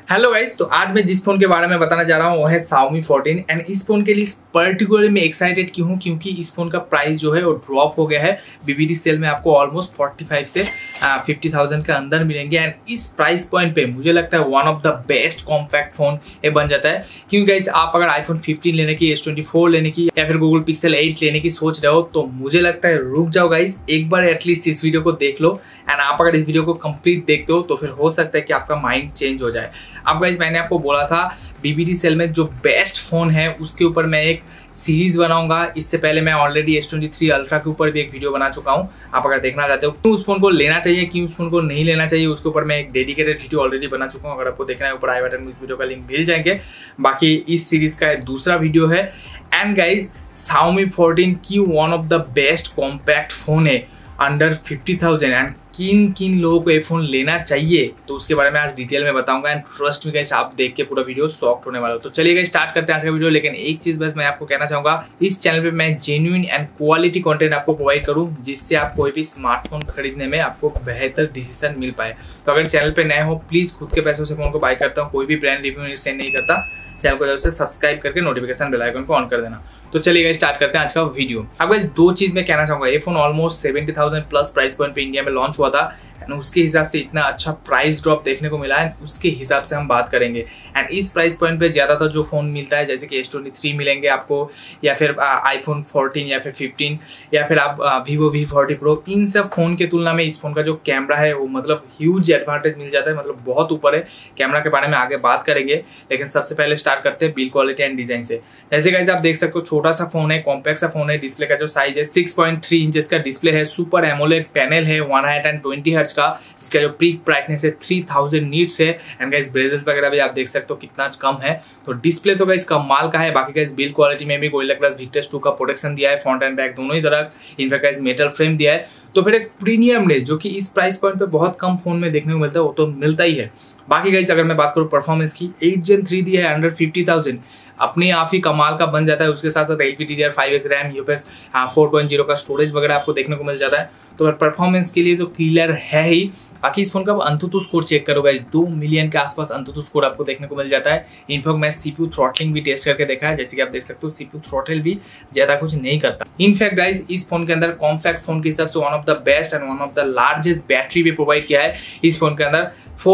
Hello guys, तो आज मैं जिस फोन के बारे में बताना जा रहा हूँ वो है Xiaomi 14 एंड इस फोन के लिए पर्टिकुलरली मैं एक्साइटेड क्यों हूँ क्योंकि इस फोन का प्राइस जो है वो ड्रॉप हो गया है। बीबीडी सेल में आपको ऑलमोस्ट 45 से 50,000 के अंदर मिलेंगे एंड इस प्राइस पॉइंट पे मुझे लगता है one of the best compact phone ये बन जाता है। क्योंकि गाइस आप अगर आईफोन 15 लेने की, S24 लेने की या फिर गूगल पिक्सल 8 लेने की सोच रहे हो तो मुझे लगता है रुक जाओ गाइस, एक बार एटलीस्ट इस वीडियो को देख लो एंड आप अगर इस वीडियो को कंप्लीट देखते हो तो फिर हो सकता है कि आपका माइंड चेंज हो जाए। अब गाइस मैंने आपको बोला था बीबीडी सेल में जो बेस्ट फोन है उसके ऊपर मैं एक सीरीज बनाऊंगा। इससे पहले मैं ऑलरेडी S23 अल्ट्रा के ऊपर भी एक वीडियो बना चुका हूं। आप अगर देखना चाहते हो क्यों उस फोन को लेना चाहिए, क्यों उस फोन को नहीं लेना चाहिए, उसके ऊपर मैं एक डेडिकेटेड वीडियो ऑलरेडी बना चुका हूं। अगर आपको देखना है ऊपर आई बटन में उस वीडियो का लिंक मिल जाएंगे। बाकी इस सीरीज का दूसरा वीडियो है एंड गाइज Xiaomi 14 की one of the best compact phone है अंडर 50,000 एंड किन किन लोगों को ये फोन लेना चाहिए तो उसके बारे में आज डिटेल में बताऊंगा एंड ट्रस्ट मी गाइस आप देख के पूरा वीडियो शॉक्ड होने वाला हो। तो चलिए गाइस स्टार्ट करते हैं आज का वीडियो। लेकिन एक चीज बस मैं आपको कहना चाहूंगा, इस चैनल पे मैं जेन्युइन एंड क्वालिटी कंटेंट आपको प्रोवाइड करूं जिससे आप कोई भी स्मार्टफोन खरीदने में आपको बेहतर डिसीजन मिल पाए। तो अगर चैनल पे नए हो प्लीज खुद के पैसों से फोन को बाय करता हूँ, कोई भी ब्रांड रिव्यू सेंड नहीं करता। चैनल को जरूर से सब्सक्राइब करके नोटिफिकेशन बेल आइकन को ऑन कर देना। तो चलिए स्टार्ट करते हैं आज का वीडियो। अब गाइस दो चीज मैं कहना चाहूंगा, ये फोन ऑलमोस्ट 70,000 प्लस प्राइस पॉइंट पे इंडिया में लॉन्च हुआ था एंड उसके हिसाब से इतना अच्छा प्राइस ड्रॉप देखने को मिला है, उसके हिसाब से हम बात करेंगे। एंड इस प्राइस पॉइंट पे ज्यादातर जो फोन मिलता है जैसे कि S23 मिलेंगे आपको या फिर आईफोन 14 या फिर 15 या फिर आप Vivo V40 Pro, इन सब फोन के तुलना में इस फोन का जो कैमरा है वो मतलब ह्यूज एडवांटेज मिल जाता है, मतलब बहुत ऊपर है। कैमरा के बारे में आगे बात करेंगे लेकिन सबसे पहले स्टार्ट करते हैं बिल्ड क्वालिटी एंड डिजाइन से। जैसे गाइस आप देख सकते हो छोटा सा फोन है, कॉम्पैक्ट सा फोन है। डिस्प्ले का जो साइज है 6.3 इंचेस का डिस्प्ले है, सुपर एमोलेड पैनल है 120 हर्ट्ज का, इसका जो पीक ब्राइटनेस है 3000 नीट्स है एंड गाइस ब्रेजेस वगैरह भी आप देख सकते हो कितना कम है। तो डिस्प्ले तो गाइस कमाल का है। बाकी गाइस बिल्ड क्वालिटी में भी गोरिल्ला ग्लास विक्टस 2 का प्रोटेक्शन दिया है, फ्रंट एंड बैक दोनों ही तरफ। इनफैक्ट गाइस मेटल फ्रेम दिया है। तो फिर एक प्रीमियमनेस जो कि इस प्राइस पॉइंट पे बहुत कम फोन में देखने को मिलता है वो तो मिलता ही है। बाकी गाइस अगर मैं बात करूँ परफॉर्मेंस की, 8 Gen 3 दी है अंडर 50,000, अपने आप ही कमाल का बन जाता है। उसके साथ साथ LPDDR5X रैम, UFS 4.0 का स्टोरेज वगैरह आपको देखने को मिल जाता है। तो परफॉर्मेंस के लिए तो क्लियर है ही। बाकी इस फोन का अंतुतु स्कोर चेक करो गाइस, 2 मिलियन के आसपास अंतुतु स्कोर आपको देखने को मिल जाता है। इनफैक्ट मैं CPU थ्रॉटलिंग भी टेस्ट करके देखा है, जैसे कि आप देख सकते हो CPU थ्रॉटल भी ज्यादा कुछ नहीं करता। इनफैक्ट गाइस इस फोन के अंदर कॉम्पैक्ट फोन के हिसाब से one of the best and one of the largest battery भी प्रोवाइड किया है। इस फोन के अंदर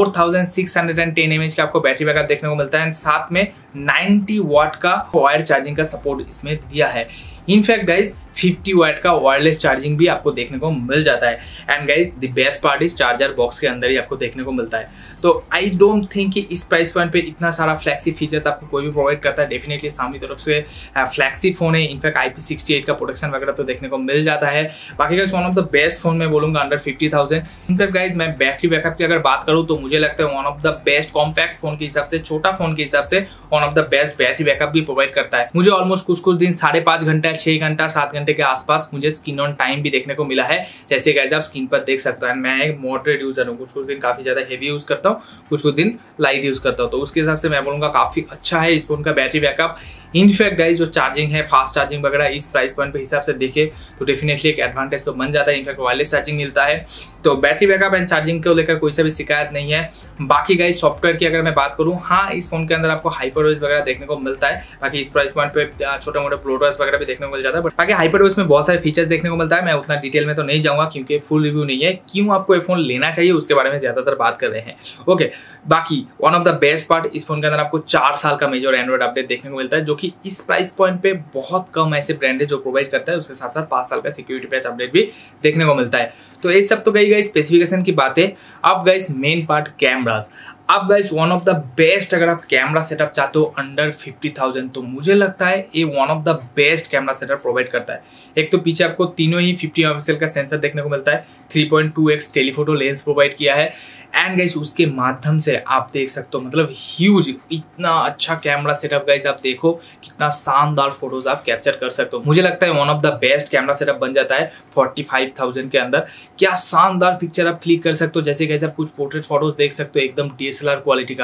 4610 mAh का आपको बैटरी बैकअप देखने को मिलता है एंड साथ में 90 वाट का वायर चार्जिंग का सपोर्ट इसमें दिया है। इनफैक्ट गाइस 50 वाट का वायरलेस चार्जिंग भी आपको देखने को मिल जाता है and guys the best part is charger box के अंदर ही आपको देखने को मिलता है। तो आई डोंट थिंक कि इस प्राइस पॉइंट पे इतना सारा फ्लैगशिप फीचर्स आपको कोई भी प्रोवाइड करता है। डेफिनेटली Xiaomi तरफ से फ्लैगशिप फोन है। इनफैक्ट IP68 का प्रोटेक्शन वगैरह तो देखने को मिल जाता है। बाकी guys one of the best phone मैं बोलूंगा अंडर 50,000। इनफैक्ट गाइस मैं बैटरी बैकअप की अगर बात करूँ तो मुझे लगता है one of the best compact phone के हिसाब से, छोटा फोन के हिसाब से one of the best battery backup भी प्रोवाइड करता है। मुझे ऑलमोस्ट कुछ दिन 5.5 घंटा, 6 घंटा, 7 घंटे के आसपास मुझे स्क्रीन ऑन टाइम भी देखने को मिला है, जैसे गाइस आप स्क्रीन पर देख सकते हो। मैं एक मॉडरेट यूजर हूँ, कुछ दिन काफी ज्यादा हेवी यूज करता हूँ, कुछ दिन लाइट यूज करता हूँ। तो उसके हिसाब से मैं बोलूंगा काफी अच्छा है इस फोन का बैटरी बैकअप। इनफैक्ट गाइस जो चार्जिंग है, फास्ट चार्जिंग वगैरह इस प्राइस पॉइंट पे हिसाब से देखे तो डेफिनेटली एक एडवांटेज तो बन जाता है। इनफैक्ट वायरलेस चार्जिंग मिलता है, तो बैटरी बैकअप एंड चार्जिंग को लेकर कोई सा भी शिकायत नहीं है। बाकी गाइस सॉफ्टवेयर की अगर मैं बात करूँ, हाँ इस फोन के अंदर आपको हाइपरओएस वगैरह देखने को मिलता है। बाकी इस प्राइस पॉइंट पे छोटे मोटे ब्लोटवेयर्स वगैरह भी देखने को मिल जाता है। बट बाकी हाइपरओएस में बहुत सारे फीचर्स देखने को मिलता है। मैं उतना डिटेल में तो नहीं जाऊंगा क्योंकि फुल रिव्यू नहीं है। क्यों आपको ये फोन लेना चाहिए उसके बारे में ज्यादातर बात कर रहे हैं। ओके, बाकी one of the best part, इस फोन के अंदर आपको 4 साल का मेजर एंड्रॉइड अपडेट देखने को मिलता है, जो कि इस प्राइस पॉइंट पे बहुत कम ऐसे ब्रांड है जो प्रोवाइड करता है। उसके साथ साथ 5 साल का सिक्योरिटी पैच अपडेट भी देखने को मिलता है। तो ये सब तो गई स्पेसिफिकेशन की बातें। अब गाइस मेन पार्ट कैमरास। अब guys one of the best, अगर आप कैमरा सेटअप चाहते हो अंडर 50,000 तो मुझे लगता है ये one of the best camera setup provide करता है। एक तो पीछे आपको तीनों ही 50 मेगापिक्सल का सेंसर देखने को मिलता है, 3.2x टेलीफोटो लेंस प्रोवाइड किया है एंड गाइस उसके माध्यम से आप देख सकते हो मतलब ह्यूज, इतना अच्छा कैमरा सेटअप गाइस आप देखो कितना शानदार फोटोज आप कैप्चर कर सकते हो। मुझे लगता है one of the best camera setup बन जाता है 45,000 के अंदर। क्या शानदार पिक्चर आप क्लिक कर सकते हो, जैसे गाइस आप कुछ पोर्ट्रेट फोटोज देख सकते हो एकदम DSLR क्वालिटी का।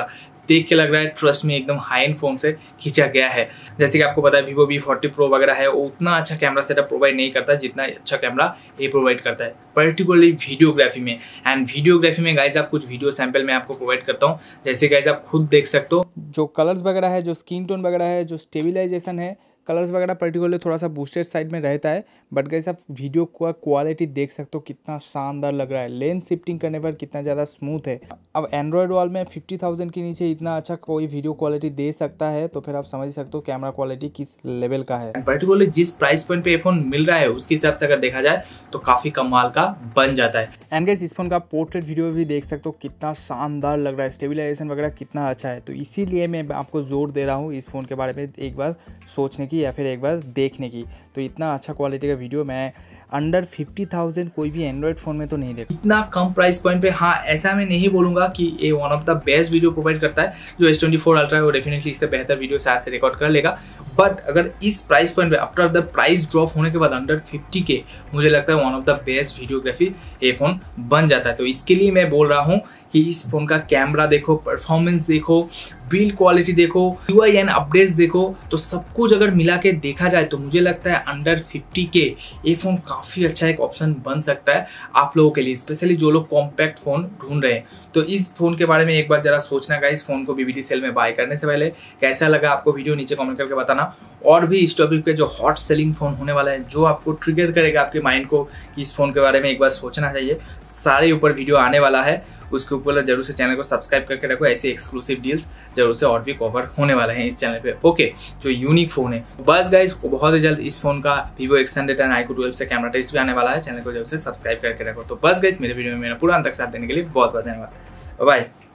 देख के लग रहा है ट्रस्ट में एकदम हाई एंड फोन से खींचा गया है। जैसे कि आपको पता है Vivo V40 Pro वगैरह है, वो उतना अच्छा कैमरा सेटअप प्रोवाइड नहीं करता जितना अच्छा कैमरा ये प्रोवाइड करता है, पर्टिकुलरली वीडियोग्राफी में। एंड वीडियोग्राफी में गाइज आप कुछ वीडियो सैंपल में आपको प्रोवाइड करता हूँ, जैसे गाइज आप खुद देख सकते हो जो कलर्स वगैरह है, जो स्किन टोन वगैरह है, जो स्टेबिलाइजेशन है, कलर्स वगैरह पर्टिकुलरली थोड़ा सा बूस्टेड साइड में रहता है, बट गाइस आप वीडियो का क्वालिटी देख सकते हो कितना शानदार लग रहा है। लेंस शिफ्टिंग करने पर कितना ज़्यादा स्मूथ है। अब एंड्रॉयड वाल में 50,000 के नीचे इतना अच्छा कोई वीडियो क्वालिटी दे सकता है, तो फिर आप समझ सकते हो कैमरा क्वालिटी किस लेवल का है। पर्टिकुलरली जिस प्राइस पॉइंट पे ये फोन मिल रहा है उसके हिसाब से अगर देखा जाए तो काफ़ी कमाल का बन जाता है। एंड गाइस इस फोन का पोर्ट्रेट वीडियो भी देख सकते हो कितना शानदार लग रहा है, स्टेबिलाइजेशन वगैरह कितना अच्छा है। तो इसीलिए मैं आपको जोर दे रहा हूँ इस फोन के बारे में एक बार सोचने की या फिर एक बार देखने की। तो इतना अच्छा क्वालिटी का वीडियो मैं अंडर 50,000 कोई भी एंड्रॉयड फोन में तो नहीं देखा। इतना कम प्राइस पॉइंट पे, हाँ ऐसा मैं नहीं बोलूंगा कि ये one of the best video provide करता है। जो S24 अल्ट्रा है वो डेफिनेटली इससे बेहतर वीडियो शायद से रिकॉर्ड कर लेगा, बट अगर इस प्राइस पॉइंट पे आफ्टर द प्राइस ड्रॉप होने के बाद अंडर 50 के मुझे लगता है one of the best videography ये फोन बन जाता है। तो इसके लिए मैं बोल रहा हूँ कि इस फोन का कैमरा देखो, परफॉर्मेंस देखो, बिल्ड क्वालिटी देखो, UI एंड अपडेट्स देखो, तो सब कुछ अगर मिला के देखा जाए तो मुझे लगता है अंडर 50 के ये फोन काफ़ी अच्छा एक ऑप्शन बन सकता है आप लोगों के लिए, स्पेशली जो लोग कॉम्पैक्ट फोन ढूंढ रहे हैं। तो इस फोन के बारे में एक बार जरा सोचना का, इस फोन को BBD सेल में बाय करने से पहले कैसा लगा आपको वीडियो नीचे कमेंट करके बताना। और भी इस टॉपिक पे जो हॉट सेलिंग फोन होने वाला है, जो आपको ट्रिगर करेगा आपके माइंड को कि इस फोन के बारे में एक बार सोचना चाहिए, सारे ऊपर वीडियो आने वाला है। उसके ऊपर जरूर से चैनल को सब्सक्राइब करके रखो, ऐसे एक्सक्लूसिव डील्स जरूर से और भी कवर होने वाले हैं इस चैनल पे। ओके, जो यूनिक फोन है। बस गाइज बहुत ही जल्द इस फोन का Vivo X100 एंड iQOO 12 से कैमरा टेस्ट भी आने वाला है, चैनल को जरूर से सब्सक्राइब करके रखो। तो बस गाइज मेरे वीडियो में मेरा पूरा अंत तक साथ देने के लिए बहुत बहुत धन्यवाद। बाय।